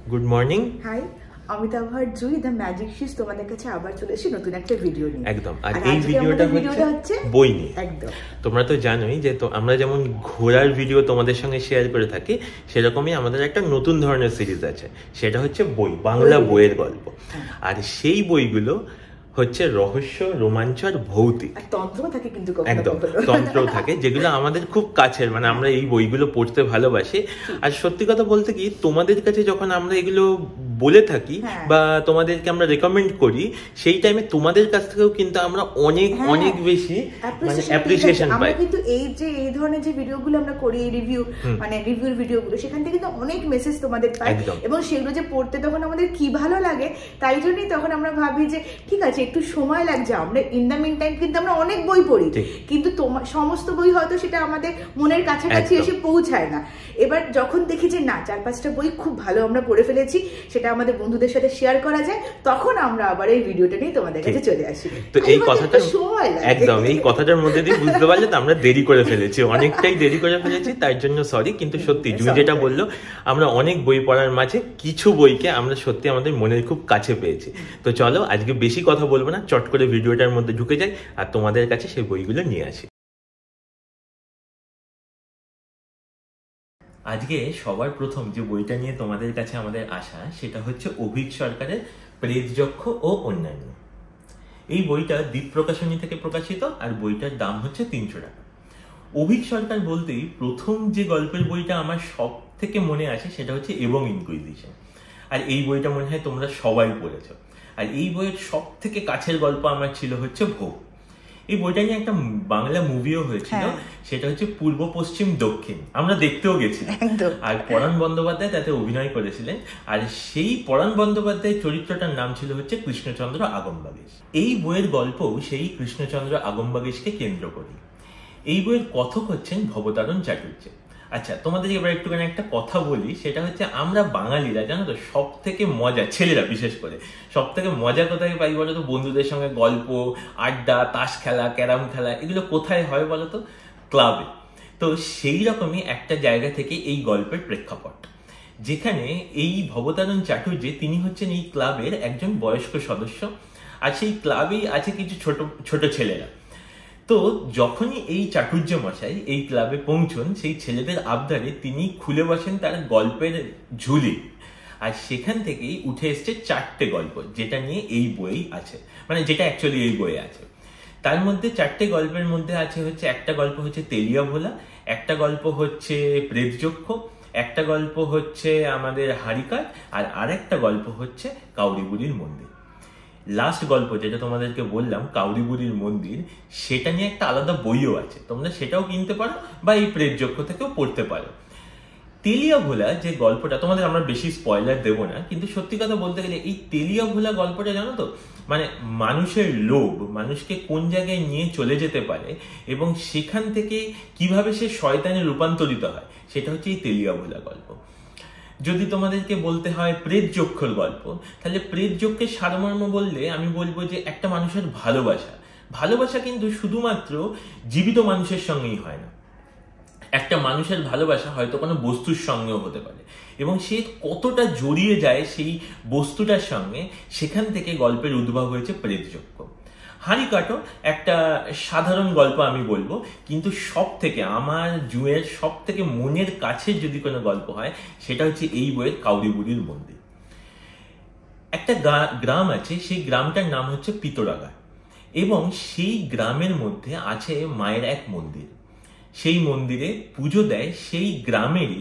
Good morning. Hi, Amita Bhat Jui the magic শিস তোমাদের কাছে আবার চলে এসেছি নতুন একটা ভিডিও নিয়ে। একদম। আর এই ভিডিওটা হচ্ছে বই নিয়ে। একদম। তোমরা তো জানোই যে আমরা যেমন ঘোরার ভিডিও তোমাদের সঙ্গে শেয়ার করে থাকি, সেরকমই আমাদের একটা নতুন ধরনের সিরিজ আছে, সেটা হচ্ছে বই, বাংলা বইয়ের গল্প। আর সেই বইগুলো হচ্ছে রহস্য, রোমাঞ্চ আর ভৌতিক। তন্ত্র থাকে কিন্তু একদম, তন্ত্রও থাকে, যেগুলো আমাদের খুব কাছের, মানে আমরা এই বইগুলো পড়তে ভালোবাসি। আর সত্যি কথা বলতে কি, তোমাদের কাছে যখন আমরা এগুলো বলে থাকি বা তোমাদেরকে আমরা রেকমেন্ড করি, সেই টাইমে তোমাদের কাছ থেকেও কিন্তু আমরা অনেক অনেক বেশি মানে অ্যাপ্রিসিয়েশন পাই। কিন্তু এই ধরনের যে ভিডিওগুলো আমরা করি, রিভিউ মানে রিভিউর ভিডিওগুলো, সেখান থেকে কিন্তু অনেক মেসেজ তোমাদের পাই, এবং সেগুলো যে পড়তে তখন আমাদের কি ভালো লাগে, তাই জন্যই তখন আমরা ভাবি যে ঠিক আছে, একটু সময় লাগছে। আমরা ইন দ্য মিন টাইম কিন্তু আমরা অনেক বই পড়ি, কিন্তু সমস্ত বই হয়তো সেটা আমাদের মনের কাছাকাছি এসে পৌঁছায় না। এবার যখন দেখি যে না, 4-5টা বই খুব ভালো আমরা পড়ে ফেলেছি, সেটা আমাদের বন্ধুদের সাথে শেয়ার করা যায়, তখন আমরা আবার এই ভিডিওটা নিয়ে তোমাদের কাছে চলে আসি। তো এই কথাটা একদম, এই কথাটার মধ্যে দিয়ে বুঝতে পারলে তো আমরা দেরি করে ফেলেছি, অনেকটাই দেরি করে ফেলেছি, তার জন্য সরি। কিন্তু সত্যি জুই যেটা বললো, আমরা অনেক বই পড়ার মাঝে কিছু বইকে আমরা সত্যি আমাদের মনের খুব কাছে পেয়েছি। তো চলো, আজকে বেশি কথা বলবো না, চট করে ভিডিওটার মধ্যে ঢুকে যাই আর তোমাদের কাছে সেই বইগুলো নিয়ে আসি। আজকে সবার প্রথম যে বইটা নিয়ে তোমাদের কাছে আমাদের আসা, সেটা হচ্ছে অভীক সরকারের প্রেতযক্ষ ও অন্যান্য। এই বইটা দ্বীপ প্রকাশনী থেকে প্রকাশিত, আর বইটার দাম হচ্ছে 300 টাকা। অভীক সরকার বলতেই প্রথম যে গল্পের বইটা আমার সব থেকে মনে আসে, সেটা হচ্ছে এবং ইনকুইজিশন। আর এই বইটা মনে হয় তোমরা সবাই পড়েছো। আর এই বইয়ের সব থেকে কাছের গল্প আমার ছিল হচ্ছে ভোগ। এই বইটা নিয়ে একটা বাংলা মুভিও হয়েছিল, সেটা হচ্ছে পূর্ব পশ্চিম দক্ষিণ, আমরা দেখতেও গেছিলাম। আর পরাণ বন্দ্যোপাধ্যায় তাতে অভিনয় করেছিলেন, আর সেই পরাণ বন্দ্যোপাধ্যায়ের চরিত্রটার নাম ছিল হচ্ছে কৃষ্ণচন্দ্র আগমবাগীশ। এই বইয়ের গল্প সেই কৃষ্ণচন্দ্র আগমবাগীশকে কেন্দ্র করে। এই বইয়ের কথক হচ্ছেন ভবতারণ চাটুর্যে। আচ্ছা, তোমাদের এবার একটুখানি একটা কথা বলি, সেটা হচ্ছে আমরা বাঙালিরা জানো তো, সব থেকে মজা, ছেলেরা বিশেষ করে সব থেকে মজা কোথায় পাই বলো তো? বন্ধুদের সঙ্গে গল্প, আড্ডা, তাস খেলা, ক্যারাম খেলা, এগুলো কোথায় হয় বলো তো? ক্লাবে। তো সেই রকমই একটা জায়গা থেকে এই গল্পের প্রেক্ষাপট, যেখানে এই ভবতারণ চাটুর্যে তিনি হচ্ছেন এই ক্লাবের একজন বয়স্ক সদস্য, আর সেই ক্লাবেই আছে কিছু ছোট ছোট ছেলেরা। তো যখনই এই চাটুর্য মশাই এই ক্লাবে পৌঁছন, সেই ছেলেদের আবদারে তিনি খুলে বসেন তার গল্পের ঝুলি, আর সেখান থেকেই উঠে এসছে 4টে গল্প, যেটা নিয়ে এই বই আছে, মানে যেটা অ্যাকচুয়ালি এই বইয়ে আছে। তার মধ্যে 4টে গল্পের মধ্যে আছে হচ্ছে, একটা গল্প হচ্ছে তেলিয়া ভোলা, একটা গল্প হচ্ছে প্রেতযক্ষ, একটা গল্প হচ্ছে আমাদের হারিকার, আর আরেকটা গল্প হচ্ছে কাউরিবুড়ির মন্দির। লাস্ট গল্প যেটা তোমাদেরকে বললাম, কাউরিবুড়ির মন্দির, সেটা নিয়ে একটা আলাদা বইও আছে, তোমরা সেটাও কিনতে পারো বা এই প্রেতযক্ষ থেকেও পড়তে পারো। তেলিয়া ভোলা যে গল্পটা, তোমাদের আমরা বেশি স্পয়লার দেবো না, কিন্তু সত্যি কথা বলতে গেলে এই তেলিয়া ভোলা গল্পটা জানো তো, মানে মানুষের লোভ মানুষকে কোন জায়গায় নিয়ে চলে যেতে পারে, এবং সেখান থেকে কিভাবে সে শয়তানে রূপান্তরিত হয়, সেটা হচ্ছে এই তেলিয়া ভোলা গল্প। যদি তোমাদেরকে বলতে হয় প্রেতযক্ষর গল্প, তাহলে প্রেতযক্ষের সারমর্ম বললে আমি বলবো যে একটা মানুষের ভালোবাসা কিন্তু শুধুমাত্র জীবিত মানুষের সঙ্গেই হয় না। একটা মানুষের ভালোবাসা হয়তো কোনো বস্তুর সঙ্গেও হতে পারে, এবং সে কতটা জড়িয়ে যায় সেই বস্তুটার সঙ্গে, সেখান থেকে গল্পের উদ্ভব হয়েছে প্রেতযক্ষ। হাঁড়িকাঠও একটা সাধারণ গল্প আমি বলবো, কিন্তু সব থেকে আমার জুয়ের সব থেকে মনের কাছে যদি কোনো গল্প হয়, সেটা হচ্ছে এই বইয়ের কাউরিবুড়ির মন্দির। একটা গ্রাম আছে, সেই গ্রামটার নাম হচ্ছে পিতরাগাঁ, এবং সেই গ্রামের মধ্যে আছে মায়ের এক মন্দির। সেই মন্দিরে পুজো দেয় সেই গ্রামেরই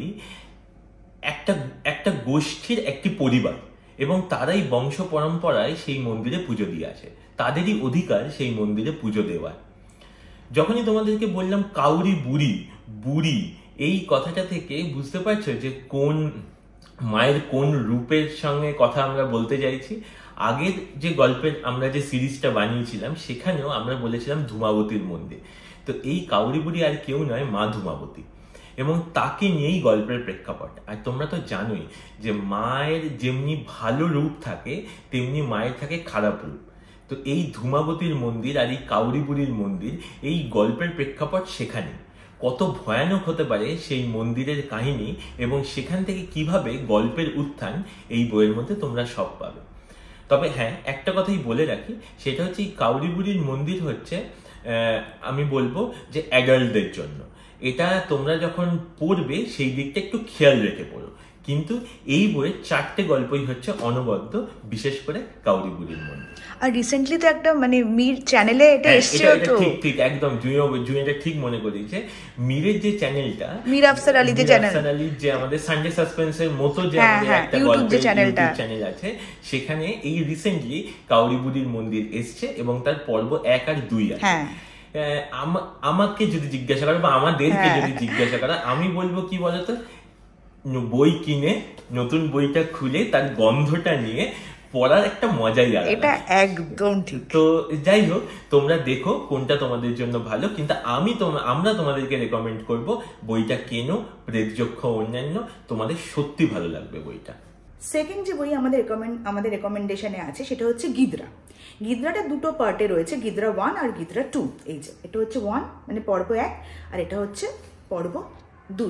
একটা গোষ্ঠীর একটি পরিবার, এবং তারাই বংশ পরম্পরায় সেই মন্দিরে পুজো দিয়ে আসে, তাদেরই অধিকার সেই মন্দিরে পুজো দেওয়ার। যখনই তোমাদেরকে বললাম কাউরি বুড়ি, এই কথাটা থেকে বুঝতে পারছো যে কোন মায়ের কোন রূপের সঙ্গে কথা আমরা বলতে চাইছি। আগের যে গল্পের আমরা যে সিরিজটা বানিয়েছিলাম, সেখানেও আমরা বলেছিলাম ধূমাবতীর মন্দির। তো এই কাউরি বুড়ি আর কেউ নয়, মা ধূমাবতী, এবং তাকে নিয়েই গল্পের প্রেক্ষাপট। আর তোমরা তো জানোই যে মায়ের যেমনি ভালো রূপ থাকে, তেমনি মায়ের থাকে খারাপ রূপ। তো এই ধূমাবতীর মন্দির আর এই কাউরিবুড়ির মন্দির, এই গল্পের প্রেক্ষাপট সেখানে। কত ভয়ানক হতে পারে সেই মন্দিরের কাহিনী এবং সেখান থেকে কিভাবে গল্পের উত্থান এই বইয়ের মধ্যে তোমরা সব পাবে। তবে হ্যাঁ, একটা কথাই বলে রাখি, সেটা হচ্ছে এই কাউরি বুড়ির মন্দির হচ্ছে আমি বলবো যে অ্যাডাল্টদের জন্য। এটা তোমরা যখন পড়বে সেই দিকটা একটু খেয়াল রেখে পড়ো। কিন্তু এই বইয়ের 4টে গল্পই হচ্ছে অনবদ্য, বিশেষ করে কাউরি বুড়ির মন্দির। আর রিসেন্টলি তো একটা মানে মির চ্যানেলে এটা এসেছে, তো ঠিক একদম জুনিয়র ঠিক মনে করিয়েছে। মিরের যে চ্যানেলটা, মির আফসার আলী যে আমাদের সানডে সাসপেন্সের মতো যে আমাদের একটা গল্পের চ্যানেল আছে, সেখানে এই রিসেন্টলি কাউরি বুড়ির মন্দির এসছে এবং তার পর্ব 1 আর 2 আছে। আমাকে যদি জিজ্ঞাসা করো বা আমাদেরকে যদি জিজ্ঞাসা করো, আমি বলবো কি বলতো, বই কিনে নতুন বইটা খুলে তার গন্ধটা নিয়ে পড়ার একটা মজাই আলাদা। এটা একদম ঠিক। তো যাই হোক, তোমরা দেখো কোনটা তোমাদের জন্য ভালো, কিন্তু আমরা তোমাদেরকে রেকমেন্ড করব বইটা কেনো, প্রেতযক্ষ অন্যান্য, তোমাদের সত্যি ভালো লাগবে বইটা। সেকেন্ড যে বই আমাদের রেকমেন্ডেশনে আছে সেটা হচ্ছে গিদ্রা। গিদ্রাটা 2টো পার্টে রয়েছে, গিদ্রা 1 আর গিদ্রা 2। এই যে এটা হচ্ছে 1 মানে পর্ব 1, আর এটা হচ্ছে পর্ব 2।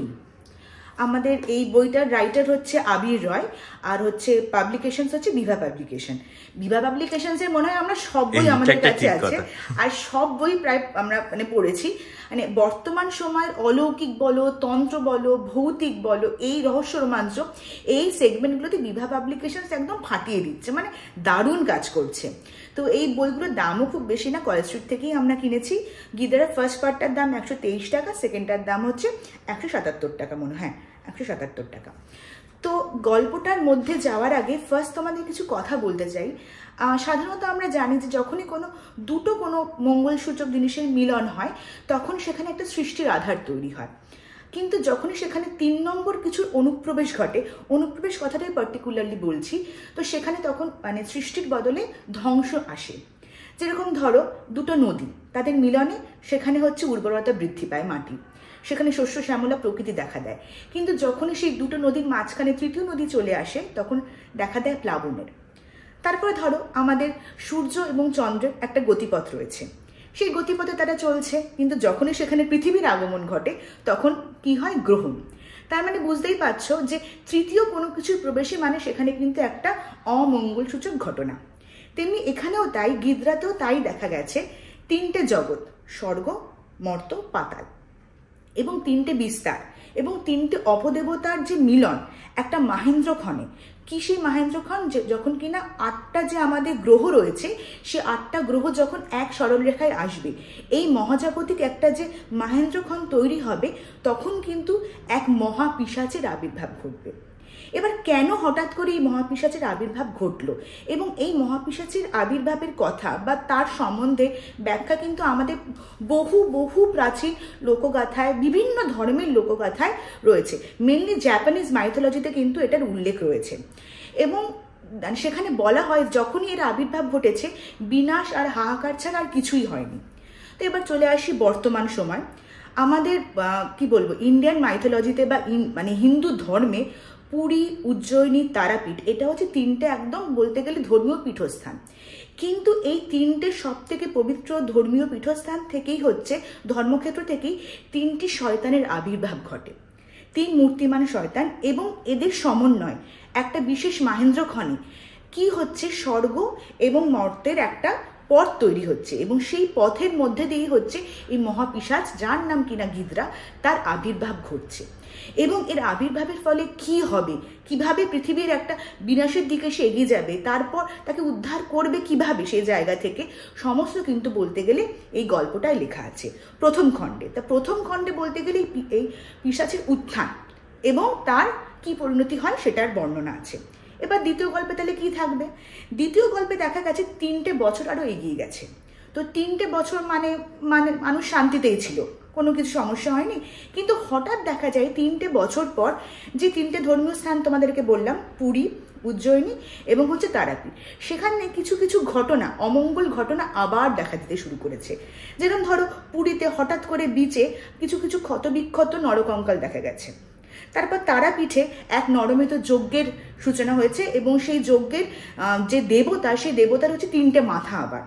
আমাদের এই বইটার রাইটার হচ্ছে আবির রয়, আর হচ্ছে পাবলিকেশনস হচ্ছে বিভা পাবলিকেশন। বিভা পাবলিকেশনসের মনে হয় আমরা সব বই আমাদের কাছে আছে, আর সব বই প্রায় আমরা মানে পড়েছি। মানে বর্তমান সময়ের অলৌকিক বলো, তন্ত্র বলো, ভৌতিক বলো, এই রহস্য রোমাঞ্চ, এই সেগমেন্টগুলোতে বিভা পাবলিকেশনস একদম ফাটিয়ে দিচ্ছে, মানে দারুণ কাজ করছে। তো এই বইগুলোর দামও খুব বেশি না, কলেজ স্ট্রিট থেকেই আমরা কিনেছি। গিদ্রার ফার্স্ট পার্টটার দাম 123 টাকা, সেকেন্ডটার দাম হচ্ছে 177 টাকা মনে হয়, 177 টাকা। তো গল্পটার মধ্যে যাওয়ার আগে ফার্স্ট তোমাদের কিছু কথা বলতে চাই। সাধারণত আমরা জানি যে যখনই দুটো কোনো মঙ্গলসূচক জিনিসের মিলন হয়, তখন সেখানে একটা সৃষ্টির আধার তৈরি হয়। কিন্তু যখনই সেখানে 3 নম্বর কিছুর অনুপ্রবেশ ঘটে, অনুপ্রবেশ কথাটাই পার্টিকুলারলি বলছি, তো সেখানে তখন মানে সৃষ্টির বদলে ধ্বংস আসে। যেরকম ধরো দুটো নদী, তাদের মিলনে সেখানে হচ্ছে উর্বরতা বৃদ্ধি পায় মাটি, সেখানে শস্য শ্যামলা প্রকৃতি দেখা দেয়। কিন্তু যখনই সেই দুটো নদীর মাঝখানে তৃতীয় নদী চলে আসে, তখন দেখা দেয় প্লাবনের। তারপরে ধরো আমাদের সূর্য এবং চন্দ্রের একটা গতিপথ রয়েছে, সেই গতিপথে তারা চলছে, কিন্তু যখনই সেখানে পৃথিবীর আগমন ঘটে তখন কি হয়? গ্রহণ। তার মানে বুঝতেই পারছো যে তৃতীয় কোনো কিছুর প্রবেশে মানে সেখানে কিন্তু একটা অমঙ্গলসূচক ঘটনা। তেমনি এখানেও তাই, গিদ্রাতেও তাই দেখা গেছে। 3টে জগৎ, স্বর্গ, মর্ত, পাতাল, এবং 3টে বিস্তার এবং 3টে অপদেবতার যে মিলন একটা মাহেন্দ্রক্ষণে। কি সেই মাহেন্দ্রক্ষণ? যখন কিনা 8টা যে আমাদের গ্রহ রয়েছে, সে 8টা গ্রহ যখন এক সরল রেখায় আসবে, এই মহাজাগতিক একটা যে মাহেন্দ্রক্ষণ তৈরি হবে, তখন কিন্তু এক মহাপিশাচের আবির্ভাব ঘটবে। এবার কেন হঠাৎ করে এই মহাপিশাচের আবির্ভাব ঘটলো এবং এই মহাপিশাচের আবির্ভাবের কথা বা তার সম্বন্ধে ব্যাখ্যা কিন্তু আমাদের বহু বহু প্রাচীন লোকগাথায়, বিভিন্ন ধর্মের লোকগাথায় রয়েছে। মেনলি জাপানিজ মাইথোলজিতে কিন্তু এটার উল্লেখ রয়েছে এবং সেখানে বলা হয় যখনই এর আবির্ভাব ঘটেছে, বিনাশ আর হাহাকার ছাড়া আর কিছুই হয়নি। তো এবার চলে আসি বর্তমান সময়। আমাদের কি বলবো, ইন্ডিয়ান মাইথোলজিতে বা মানে হিন্দু ধর্মে পুরী, উজ্জয়িনী, তারাপীঠ, এটা হচ্ছে 3টে একদম বলতে গেলে ধর্মীয় পীঠস্থান। কিন্তু এই 3টে সব থেকে পবিত্র ধর্মীয় পীঠস্থান থেকেই হচ্ছে, ধর্মক্ষেত্র থেকেই 3টি শয়তানের আবির্ভাব ঘটে। 3 মূর্তিমান শয়তান এবং এদের সমন্বয় একটা বিশেষ মাহেন্দ্রক্ষণে কি হচ্ছে, স্বর্গ এবং মর্তের একটা পথ তৈরি হচ্ছে এবং সেই পথের মধ্যে দিয়েই হচ্ছে এই মহাপিশাচ, যার নাম কিনা গিদ্রা, তার আবির্ভাব ঘটছে। এবং এর আবির্ভাবের ফলে কি হবে, কিভাবে পৃথিবীর একটা বিনাশের দিকে সে এগিয়ে যাবে, তারপর তাকে উদ্ধার করবে কিভাবে সেই জায়গা থেকে, সমস্ত কিন্তু বলতে গেলে এই গল্পটায় লেখা আছে প্রথম খণ্ডে। তা প্রথম খণ্ডে বলতে গেলে এই পিশাচের উত্থান এবং তার কি পরিণতি হয় সেটার বর্ণনা আছে। এবার দ্বিতীয় গল্পে তাহলে কি থাকবে? দ্বিতীয় গল্পে দেখা গেছে 3টে বছর আরো এগিয়ে গেছে। তো 3টে বছর মানে মানুষ শান্তিতেই ছিল, কোনো কিছু সমস্যা হয়নি। কিন্তু হঠাৎ দেখা যায় 3টে বছর পর যে 3টে ধর্মীয় স্থান তোমাদেরকে বললাম, পুরী, উজ্জয়িনী এবং হচ্ছে তারাপীঠ, সেখানে কিছু কিছু ঘটনা, অমঙ্গল ঘটনা আবার দেখা দিতে শুরু করেছে। যেরকম ধরো পুরীতে হঠাৎ করে বিচে কিছু কিছু ক্ষতবিক্ষত নরকঙ্কাল দেখা গেছে। তারপর তারাপীঠে এক নরমিত যজ্ঞের সূচনা হয়েছে এবং সেই যজ্ঞের যে দেবতা, সেই দেবতার হচ্ছে 3টে মাথা। আবার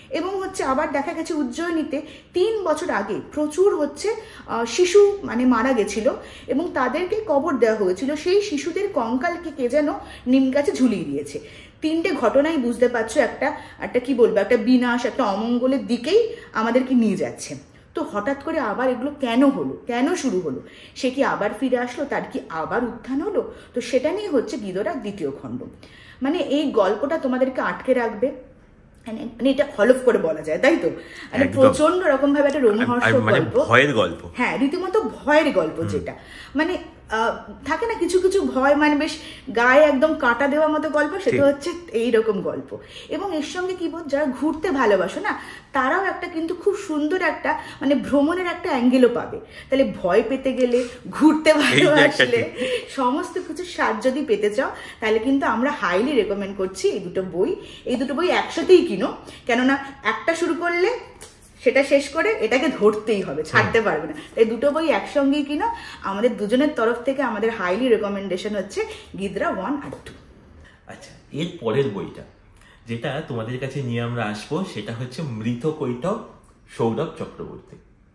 এবং হচ্ছে আবার দেখা গেছে উজ্জয়িনীতে 3 বছর আগে প্রচুর হচ্ছে শিশু মানে মারা গেছিল এবং তাদেরকে কবর দেওয়া হয়েছিল, সেই শিশুদের কঙ্কালকে কে যেন নিম গাছে ঝুলিয়ে দিয়েছে। 3টে ঘটনাই বুঝতে পারছো একটা কি বলবো, একটা বিনাশ, একটা অমঙ্গলের দিকেই আমাদেরকে নিয়ে যাচ্ছে। তো হঠাৎ করে আবার এগুলো কেন হলো, কেন শুরু হলো, সে কি আবার ফিরে আসলো, তার কি আবার উত্থান হলো? তো সেটা নিয়ে হচ্ছে গীতরাগ 2য় খণ্ড। মানে এই গল্পটা তোমাদেরকে আটকে রাখবে, মানে এটা হলফ করে বলা যায়, তাই তো? মানে প্রচন্ড রকম ভাবে একটা রোমহর্ষক গল্প, ভয়ের গল্প, হ্যাঁ রীতিমতো ভয়ের গল্প, যেটা মানে থাকে না কিছু কিছু ভয় মানে বেশ গায়ে একদম কাটা দেওয়ার মতো গল্প, সেটা হচ্ছে এইরকম গল্প। এবং এর সঙ্গে কি বল, যারা ঘুরতে ভালোবাসো না তারাও একটা কিন্তু খুব সুন্দর একটা মানে ভ্রমণের একটা অ্যাঙ্গেলও পাবে। তাহলে ভয় পেতে গেলে, ঘুরতে ভালোবাসলে, সমস্ত কিছু স্বাদ যদি পেতে চাও তাহলে কিন্তু আমরা হাইলি রেকমেন্ড করছি এই দুটো বই। এই দুটো বই একসাথেই কিনো, কেননা একটা শুরু করলে সেটা শেষ করে এটাকে ধরতেই হবে, ছাড়তে পারবে না। তাই দুটো বই একসঙ্গেই কিনো। আমাদের দুজনের তরফ থেকে আমাদের হাইলি রেকমেন্ডেশন হচ্ছে গিদ্রা 1 আর 2। আচ্ছা, এর পরের বইটা যেটা তোমাদের কাছে নিয়ে আমরা আসবো সেটা হচ্ছে মৃতকৈটব, সৌরভ চক্রবর্তী।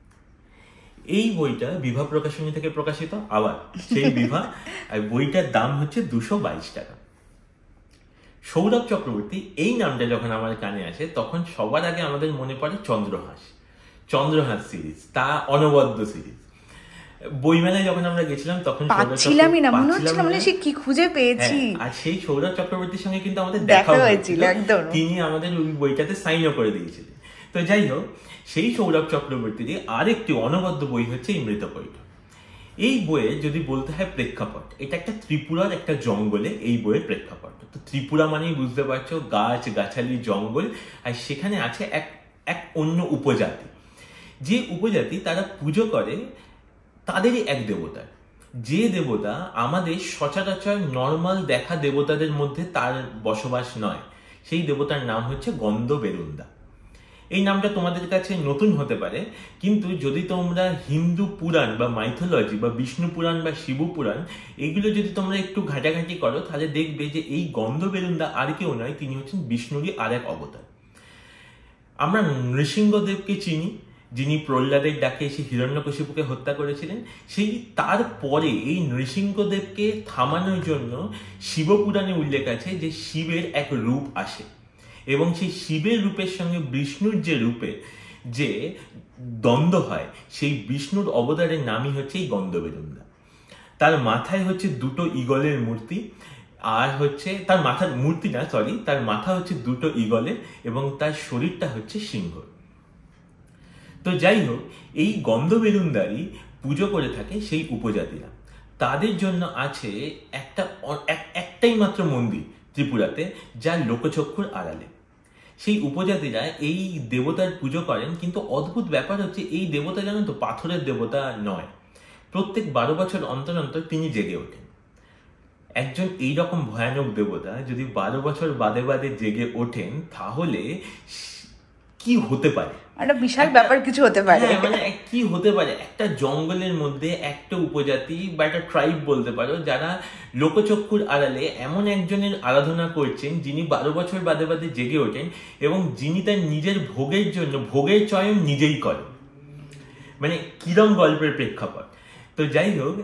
এই বইটা বিভা প্রকাশনী থেকে প্রকাশিত, আবার সেই বিভা। আর বইটার দাম হচ্ছে 222 টাকা। সৌরভ চক্রবর্তী এই নামটা যখন আমার কানে আসে তখন সবার আগে আমাদের মনে পড়ে চন্দ্রহাস সিরিজ, তা অনবদ্য সিরিজ। বইমেলায় যখন আমরা গেছিলাম তখন পাচ্ছিলামই না, মনে হচ্ছিল মানে সে কি খুঁজে পেয়েছি। আর সেই সৌরভ চক্রবর্তীর সঙ্গে কিন্তু আমাদের দেখা হয়েছিল, তিনি আমাদের ওই বইটাতে সাইনও করে দিয়েছিলেন। তো যাই হোক, সেই সৌরভ চক্রবর্তীর আরেকটি অনবদ্য বই হচ্ছে এই মৃতকৈটব। এই বইয়ে যদি বলতে হয় প্রেক্ষাপট, এটা একটা ত্রিপুরার একটা জঙ্গলে এই বইয়ের প্রেক্ষাপট। তো ত্রিপুরা মানেই বুঝতে পারছো গাছ গাছালি জঙ্গল, আর সেখানে আছে এক অন্য উপজাতি, যে উপজাতি তারা পুজো করে তাদেরই এক দেবতার, যে দেবতা আমাদের সচরাচর নর্মাল দেখা দেবতাদের মধ্যে তার বসবাস নয়। সেই দেবতার নাম হচ্ছে গন্ধবেরুন্দা। এই নামটা তোমাদের কাছে নতুন হতে পারে, কিন্তু যদি তোমরা হিন্দু পুরাণ বা মাইথোলজি বা বিষ্ণু পুরাণ বা শিব পুরাণ এগুলো যদি তোমরা একটু ঘাটাঘাটি করো তাহলে দেখবে যে এই গন্ধবেরুন্দা আর কেউ নয়, তিনি হচ্ছেন বিষ্ণুরই আর এক অবতার। আমরা নৃসিংহদেবকে চিনি, যিনি প্রহ্লাদের ডাকে এসে হিরণ্যকশিপুকে হত্যা করেছিলেন। সেই তারপরে এই নৃসিংহদেবকে থামানোর জন্য শিবপুরাণে উল্লেখ আছে যে শিবের এক রূপ আসে, এবং সেই শিবের রূপের সঙ্গে বিষ্ণুর যে রূপে যে দ্বন্দ্ব হয়, সেই বিষ্ণুর অবতারের নামই হচ্ছে এই গন্ধবেরুন্দা। তার মাথায় হচ্ছে 2টো ঈগলের মূর্তি, আর হচ্ছে তার মাথার মূর্তি না, সরি, তার মাথা হচ্ছে 2টো ঈগলের এবং তার শরীরটা হচ্ছে সিংহ। তো যাই হোক, এই গন্ধবেরুন্দারই পুজো করে থাকে সেই উপজাতিরা। তাদের জন্য আছে একটাই মাত্র মন্দির ত্রিপুরাতে, যা লোকচক্ষুর আড়ালে। সেই উপজাতিরা এই দেবতার পুজো করেন, কিন্তু অদ্ভুত ব্যাপার হচ্ছে এই দেবতা জানো তো পাথরের দেবতা নয়। প্রত্যেক 12 বছর অন্তর অন্তর তিনি জেগে ওঠেন। একজন এইরকম ভয়ানক দেবতা যদি 12 বছর বাদে বাদে জেগে ওঠেন তাহলে কি হতে পারে, একটা বিশাল ব্যাপার কিছু হতে পারে। মানে কি হতে পারে, একটা জঙ্গলের মধ্যে একটা উপজাতি বা একটা ট্রাইব বলতে পারো, যারা লোকচক্ষুর আড়ালে এমন একজনের আরাধনা করছেন যিনি 12 বছর বাদে বাদে জেগে ওঠেন এবং যিনি তার নিজের ভোগের জন্য ভোগের চয়ন নিজেই করেন। মানে কিরম গল্পের প্রেক্ষাপট। তো যাই হোক,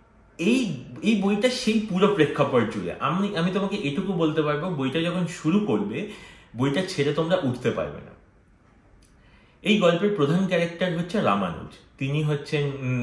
এই বইটা সেই পুরো প্রেক্ষাপট জুড়ে আমি তোমাকে এটুকু বলতে পারবো, বইটা যখন শুরু করবে বইটা ছেড়ে তোমরা উঠতে পারবে না। এই গল্পের প্রধান ক্যারেক্টার হচ্ছে রামানুজ। তিনি হচ্ছেন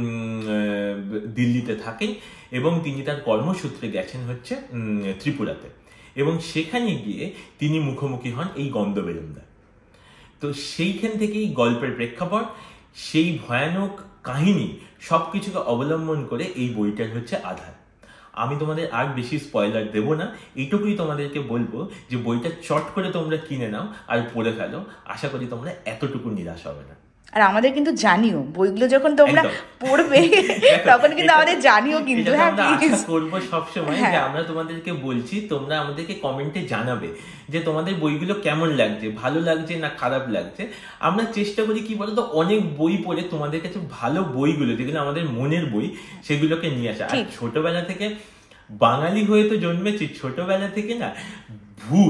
দিল্লিতে থাকেন এবং তিনি তার কর্মসূত্রে গেছেন হচ্ছে ত্রিপুরাতে, এবং সেখানে গিয়ে তিনি মুখোমুখি হন এই গন্ধবেরুন্দা। তো সেইখান থেকেই গল্পের প্রেক্ষাপট, সেই ভয়ানক কাহিনী সবকিছুকে অবলম্বন করে এই বইটার হচ্ছে আধার। আমি তোমাদের আর বেশি স্পয়লার দেব না, এইটুকুই তোমাদেরকে বলবো যে বইটা চট করে তোমরা কিনে নাও আর পড়ে ফেলো। আশা করি তোমরা এতটুকু নিরাশ হবে না। আর আমাদের কিন্তু জানিও বইগুলো যখন তোমরা পড়বে তখন কিন্তু আমাদের জানিও, কিন্তু হ্যাঁ প্লিজ করবো সবসময় যে আমরা তোমাদেরকে বলছি, তোমরা আমাদেরকে কমেন্টে জানাবে যে তোমাদের বইগুলো কেমন লাগছে, ভালো লাগছে না খারাপ লাগছে। আমরা চেষ্টা করি কি বলতো, অনেক বই পড়ে তোমাদের কাছে ভালো বইগুলো যেগুলো আমাদের মনের বই সেগুলোকে নিয়ে আসা। আর ছোটবেলা থেকে বাঙালি হয়ে তো জন্মেছি, ছোটবেলা থেকে না ভূত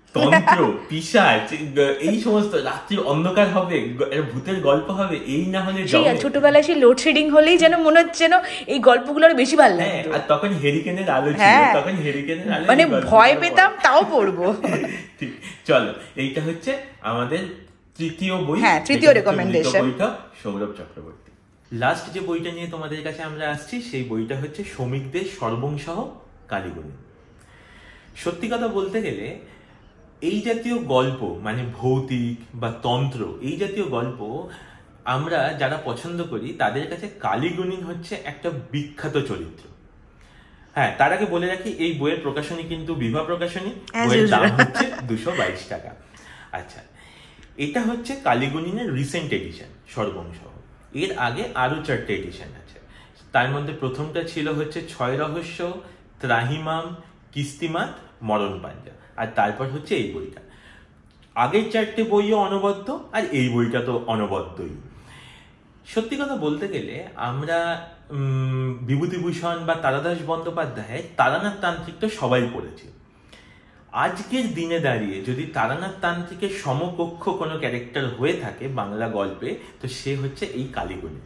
তন্ত্র, পিশাচ, এই সমস্ত রাত্রির অন্ধকার হবে, ভূতের গল্প হবে, এই না হলে ছোটবেলায় সেই লোডশেডিং হলেই যেন মনে হচ্ছে যেন এই গল্পগুলো বেশি ভালো লাগে। আর তখন হেরিকেনের আলো ছিল, তখন হেরিকেনের আলো মানে ভয় পেতাম তাও পড়বো। ঠিক, চলো এইটা হচ্ছে আমাদের তৃতীয় বই, তৃতীয় রেকমেন্ডেশন, বইটা সৌরভ চক্রবর্তী। লাস্ট যে বইটা নিয়ে তোমাদের কাছে আমরা আসছি সেই বইটা হচ্ছে শ্রমিকদের সর্বংসহ কালীগুণী। সত্যি কথা বলতে গেলে এই জাতীয় গল্প মানে ভৌতিক বা তন্ত্র, এই জাতীয় গল্প আমরা যারা পছন্দ করি তাদের কাছে কালীগুণী হচ্ছে একটা বিখ্যাত চরিত্র। হ্যাঁ, তার আগে বলে রাখি এই বইয়ের প্রকাশনী কিন্তু বিভা প্রকাশনী, বইয়ের দাম হচ্ছে 222 টাকা। আচ্ছা, এটা হচ্ছে কালীগুণীর রিসেন্ট এডিশন সর্বংসহ। এর আগে আরো 4টে এডিশন আছে। তার মধ্যে প্রথমটা ছিল হচ্ছে 6 রহস্য, ত্রাহিমাম, কিস্তিমাত, মরণ পাঞ্জা, আর তারপর হচ্ছে এই বইটা। আগের 4টে বইও অনবদ্য, আর এই বইটা তো অনবদ্যই। সত্যি কথা বলতে গেলে আমরা বিভূতিভূষণ বা তারাদাস বন্দ্যোপাধ্যায়ের তারানাথ তান্ত্রিকটা সবাই পড়েছি। আজকের দিনে দাঁড়িয়ে যদি তারানাথ তান্ত্রিকের সমকক্ষ কোনো ক্যারেক্টার হয়ে থাকে বাংলা গল্পে, তো সে হচ্ছে এই কালীগুণী।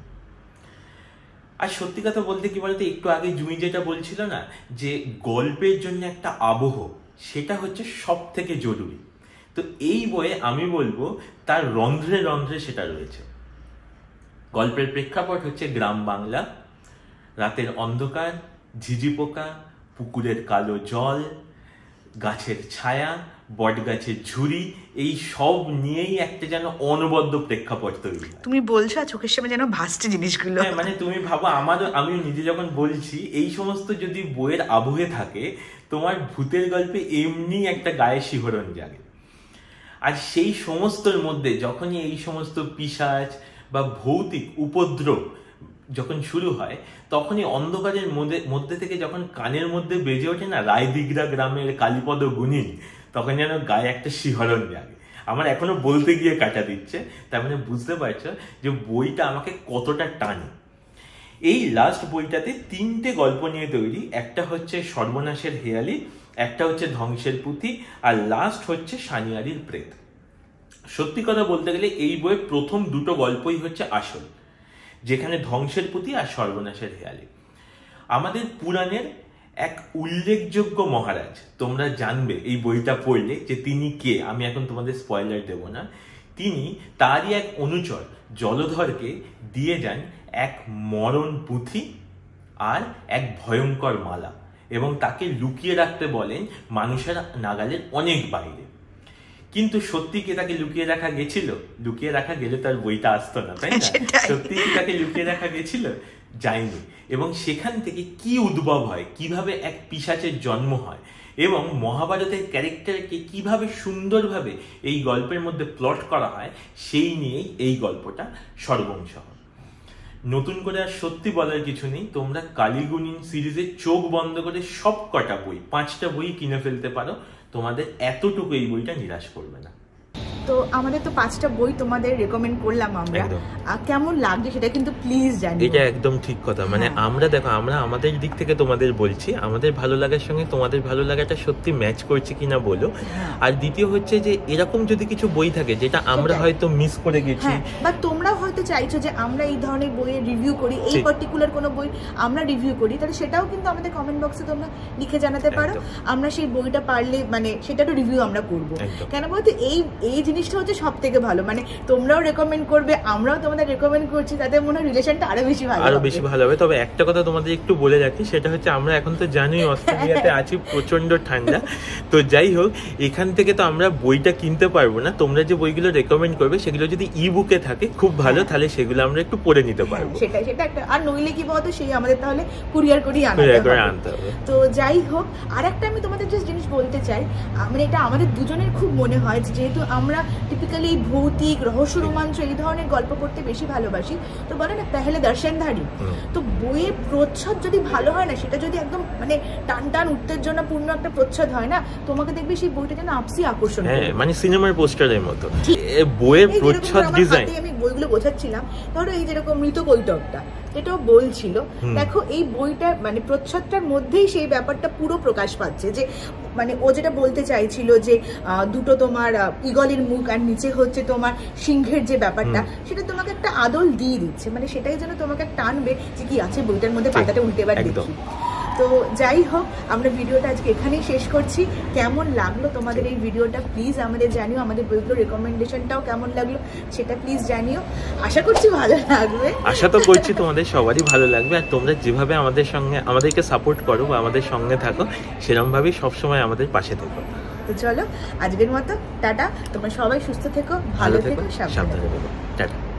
আর সত্যি কথা বলতে কি বলতে, একটু আগে জুঁই যেটা বলছিল না যে গল্পের জন্য একটা আবহ, সেটা হচ্ছে সব থেকে জরুরি। তো এই বইয়ে আমি বলবো তার রন্ধ্রে রন্ধ্রে সেটা রয়েছে। গল্পের প্রেক্ষাপট হচ্ছে গ্রাম বাংলা, রাতের অন্ধকার, ঝিঝি পোকা, পুকুরের কালো জল, গাছের ছায়া, বট গাছের ঝুড়ি, এই সব নিয়েই একটা যেন অনবদ্য প্রেক্ষাপট তৈরি। তুমি বলছো চোখের সামনে যেন ভাসছে জিনিসগুলো। হ্যাঁ, মানে তুমি ভাবো, আমিও নিজে যখন বলছি, এই সমস্ত যদি বইয়ের আবহে থাকে, তোমার ভূতের গল্পে এমনি একটা গায়ে শিহরণ জাগে। আর সেই সমস্তর মধ্যে যখনই এই সমস্ত পিশাচ বা ভৌতিক উপদ্রব যখন শুরু হয়, তখনই অন্ধকারের মধ্যে থেকে যখন কানের মধ্যে বেজে ওঠে না রায়দিগড়া গ্রামের কালীপদ গুণী, তখন যেন গায়ে একটা শিহরণ জাগে। আমার এখনো বলতে গিয়ে কাটা দিচ্ছে। তার মানে বুঝতে পারছো যে বইটা আমাকে কতটা টানে। এই লাস্ট বইটাতে 3টে গল্প নিয়ে তৈরি। একটা হচ্ছে সর্বনাশের হেয়ালি, একটা হচ্ছে ধ্বংসের পুঁথি, আর লাস্ট হচ্ছে সানিয়ারির প্রেত। সত্যি কথা বলতে গেলে এই বইয়ের প্রথম 2টো গল্পই হচ্ছে আসল, যেখানে ধ্বংসের পুঁথি আর সর্বনাশের হেয়ালি আমাদের পুরাণের এক উল্লেখযোগ্য মহারাজ। তোমরা জানবে এই বইটা পড়লে যে তিনি কে। আমি এখন তোমাদের স্পয়লার দেব না। তিনি তারই এক অনুচর জলধরকে দিয়ে যান এক মরণ পুঁথি আর এক ভয়ঙ্কর মালা, এবং তাকে লুকিয়ে রাখতে বলেন মানুষের নাগালের অনেক বাইরে। কিন্তু সত্যি কি তাকে লুকিয়ে রাখা গেছিল? লুকিয়ে রাখা গেলে তার বইটা আসতো না, তাই না? সত্যি কি তাকে লুকিয়ে রাখা গেছিল? যায়নি। এবং সেখান থেকে কি উদ্ভব হয়, কিভাবে এক পিশাচের জন্ম হয়, এবং মহাভারতের ক্যারেক্টারকে কিভাবে সুন্দরভাবে এই গল্পের মধ্যে প্লট করা হয়, সেই নিয়েই এই গল্পটা সর্বংসহ। নতুন করে আর সত্যি বলার কিছু নেই। তোমরা কালীগুণী সিরিজে চোখ বন্ধ করে সব কটা বই, 5টা বই কিনে ফেলতে পারো। তোমাদের এতটুকু এই বইটা নিরাশ করবে না। তো আমাদের তো 5টা বই তোমাদের রেকমেন্ড করলাম আমরা, কেমন লাগছে সেটা কিন্তু প্লিজ জানিও। এটা একদম ঠিক কথা। মানে আমরা দেখো, আমরা আমাদের দিক থেকে তোমাদের বলছি, আমাদের ভালো লাগার সঙ্গে তোমাদের ভালো লাগাটা সত্যি ম্যাচ করছে কিনা বলো। আর দ্বিতীয় হচ্ছে যে এরকম যদি কিছু বই থাকে যেটা আমরা হয়তো মিস করে গেছি, বা তোমরা হয়তো চাইছো যে আমরা এই ধরনের বইয়ের রিভিউ করি, এই পার্টিকুলার কোনো বই আমরা রিভিউ করি, তাহলে সেটাও কিন্তু আমাদের কমেন্ট বক্সে তোমরা লিখে জানাতে পারো। আমরা সেই বইটা পারলে মানে সেটারও রিভিউ আমরা করবো। কেন বলতো এই জিনিসটা হচ্ছে সব থেকে ভালো, মানে তোমরাও রেকমেন্ড করবে, আমরাও তোমাদের রেকমেন্ড করছি, তাতে মনে হয় রিলেশনটা আরো বেশি ভালো হবে। তবে একটা কথা তোমাদের একটু বলে রাখি, সেটা হচ্ছে আমরা এখন তো জানোই অস্ট্রেলিয়াতে আছি, প্রচন্ড ঠান্ডা। তো যাই হোক, এখান থেকে তো আমরা বইটা কিনতে পারবো না। তোমরা যে বইগুলো রেকমেন্ড করবে সেগুলো যদি ই বুকে থাকে খুব ভালো, তাহলে সেগুলো আমরা একটু পড়ে নিতে পারবো। সেটা একটা, আর নইলে কি বলতো সেই আমাদের তাহলে কুরিয়ার করে আনতে হবে। তো যাই হোক, আর একটা আমি তোমাদের যে জিনিস বলতে চাই, মানে এটা আমাদের দুজনের খুব মনে হয়, যেহেতু আমরা টিপিক্যালি ভৌতিক রহস্য রোমাঞ্চ এই ধরনের গল্প পড়তে বেশি ভালোবাসি। তো বলে না পেহলে দর্শনধারী, তো বইয়ের প্রচ্ছদ যদি ভালো হয় না, সেটা যদি একদম মানে টান টান উত্তেজনা পূর্ণ একটা প্রচ্ছদ হয় না, তোমাকে দেখবে সেই বইটা যেন আপসি আকর্ষণ করে, মানে সিনেমার পোস্টারের মতো। বইয়ের প্রচ্ছদ ডিজাইন, আমি বইগুলো বোঝাচ্ছিলাম, ধরো এই যেরকম মৃত কৈতবটা এটাও বলছিল, দেখো এই বইটা মানে প্রচ্ছদটার মধ্যেই সেই ব্যাপারটা পুরো প্রকাশ পাচ্ছে, যে মানে ও যেটা বলতে চাইছিল যে দুটো তোমার ঈগলের মুখ আর নিচে হচ্ছে তোমার সিংহের যে ব্যাপারটা, সেটা তোমাকে একটা আদল দিয়ে দিচ্ছে, মানে সেটাই যেন তোমাকে টানবে যে কি আছে বইটার মধ্যে, পাতাটা উল্টে এবার দেখি। তো যাই হোক, আমরা ভিডিওটা আজকে এখানেই শেষ করছি। কেমন লাগলো তোমাদের এই ভিডিওটা প্লিজ আমাদের জানিও, আমাদের বইগুলোর রেকমেন্ডেশনটাও কেমন লাগলো সেটা প্লিজ জানিও। আশা করছি ভালো লাগবে, আশা তো করছি তোমাদের সবারই ভালো লাগবে। আর তোমরা যেভাবে আমাদেরকে সাপোর্ট করো বা আমাদের সঙ্গে থাকো, সেরকমভাবেই সবসময় আমাদের পাশে থেকো। তো চলো আজকের মতো টাটা, তোমরা সবাই সুস্থ থেকো, ভালো থেকো, সাবধানে থেকো, টাটা।